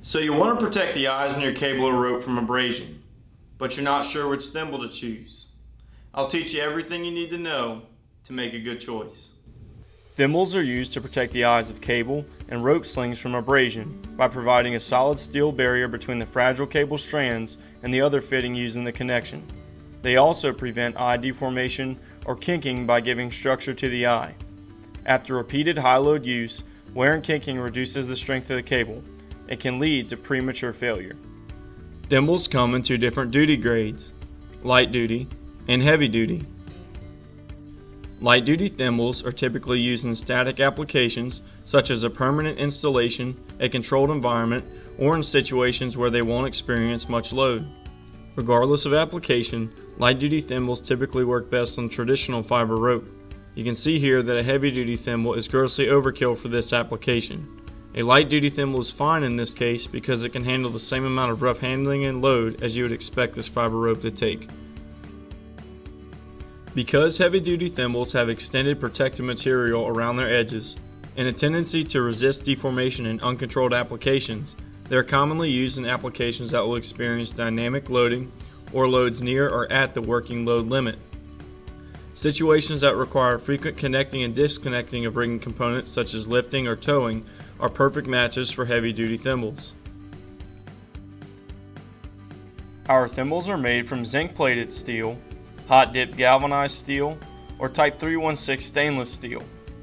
So you want to protect the eyes in your cable or rope from abrasion, but you're not sure which thimble to choose. I'll teach you everything you need to know to make a good choice. Thimbles are used to protect the eyes of cable and rope slings from abrasion by providing a solid steel barrier between the fragile cable strands and the other fitting used in the connection. They also prevent eye deformation or kinking by giving structure to the eye. After repeated high-load use, wear and kinking reduces the strength of the cable. It can lead to premature failure. Thimbles come in two different duty grades, light duty and heavy duty. Light duty thimbles are typically used in static applications such as a permanent installation, a controlled environment, or in situations where they won't experience much load. Regardless of application, light duty thimbles typically work best on traditional fiber rope. You can see here that a heavy duty thimble is grossly overkill for this application. A light duty thimble is fine in this case because it can handle the same amount of rough handling and load as you would expect this fiber rope to take. Because heavy duty thimbles have extended protective material around their edges and a tendency to resist deformation in uncontrolled applications, they are commonly used in applications that will experience dynamic loading or loads near or at the working load limit. Situations that require frequent connecting and disconnecting of rigging components such as lifting or towing are perfect matches for heavy-duty thimbles. Our thimbles are made from zinc plated steel, hot dipped galvanized steel, or type 316 stainless steel.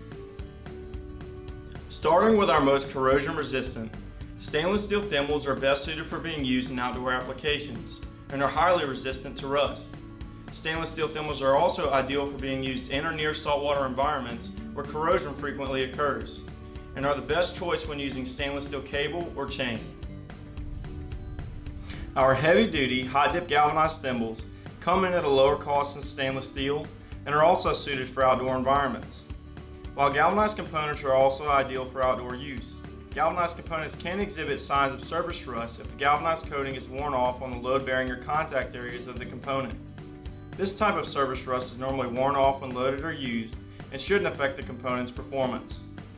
Starting with our most corrosion resistant, stainless steel thimbles are best suited for being used in outdoor applications and are highly resistant to rust. Stainless steel thimbles are also ideal for being used in or near saltwater environments where corrosion frequently occurs, and are the best choice when using stainless steel cable or chain. Our heavy-duty, hot-dip galvanized thimbles come in at a lower cost than stainless steel and are also suited for outdoor environments. While galvanized components are also ideal for outdoor use, galvanized components can exhibit signs of surface rust if the galvanized coating is worn off on the load-bearing or contact areas of the component. This type of surface rust is normally worn off when loaded or used and shouldn't affect the component's performance.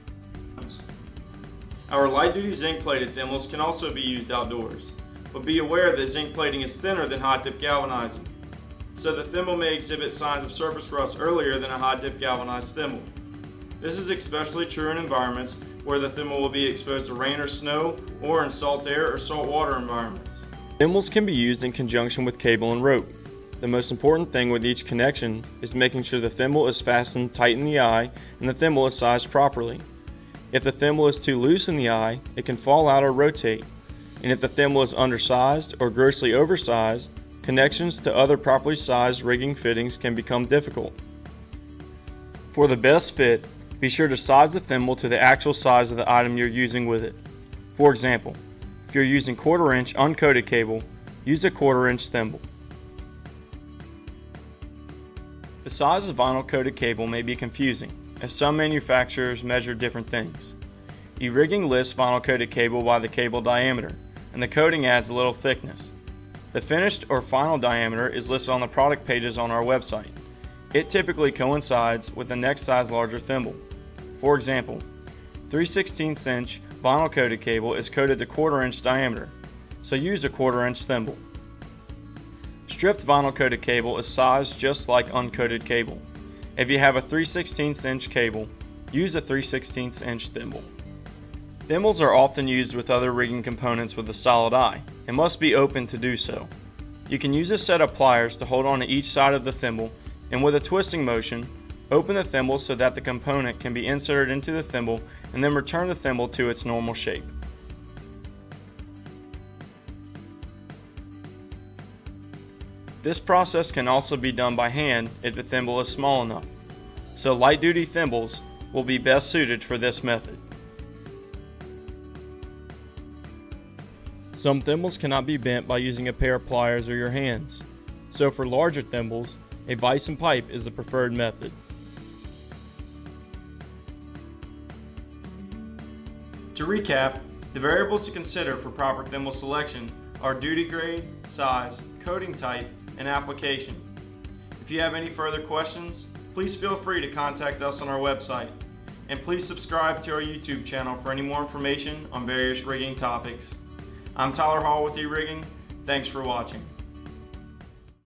Our light-duty zinc-plated thimbles can also be used outdoors, but be aware that zinc plating is thinner than hot-dip galvanizing, so the thimble may exhibit signs of surface rust earlier than a hot-dip galvanized thimble. This is especially true in environments where the thimble will be exposed to rain or snow, or in salt air or salt water environments. Thimbles can be used in conjunction with cable and rope. The most important thing with each connection is making sure the thimble is fastened tight in the eye and the thimble is sized properly. If the thimble is too loose in the eye, it can fall out or rotate. And if the thimble is undersized or grossly oversized, connections to other properly sized rigging fittings can become difficult. For the best fit, be sure to size the thimble to the actual size of the item you're using with it. For example, if you're using 1/4 inch uncoated cable, use a 1/4 inch thimble. The size of vinyl coated cable may be confusing, as some manufacturers measure different things. E-Rigging lists vinyl coated cable by the cable diameter, and the coating adds a little thickness. The finished or final diameter is listed on the product pages on our website. It typically coincides with the next size larger thimble. For example, 3/16 inch vinyl coated cable is coated to 1/4 inch diameter, so use a 1/4 inch thimble. Stripped vinyl coated cable is sized just like uncoated cable. If you have a 3/16 inch cable, use a 3/16 inch thimble. Thimbles are often used with other rigging components with a solid eye, and must be open to do so. You can use a set of pliers to hold on to each side of the thimble, and with a twisting motion, open the thimble so that the component can be inserted into the thimble, and then return the thimble to its normal shape. This process can also be done by hand if the thimble is small enough, so light-duty thimbles will be best suited for this method. Some thimbles cannot be bent by using a pair of pliers or your hands, so for larger thimbles, a vise and pipe is the preferred method. To recap, the variables to consider for proper thimble selection are duty grade, size, coating type, and application. If you have any further questions, please feel free to contact us on our website, and please subscribe to our YouTube channel for any more information on various rigging topics. I'm Tyler Hall with E-Rigging. Thanks for watching.